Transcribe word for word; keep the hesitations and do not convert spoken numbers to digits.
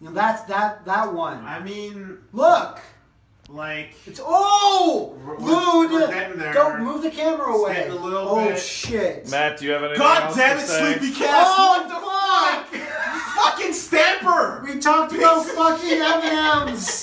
And that's that that one. I mean, look. Like it's oh, we're, Lude, we're getting there. Don't move the camera away. It's getting a little oh bit. shit! Matt, do you have anything God else damn to it, say? Sleepy Cast! Oh, What the fuck? You fucking stamper! We talked about fucking M and M's.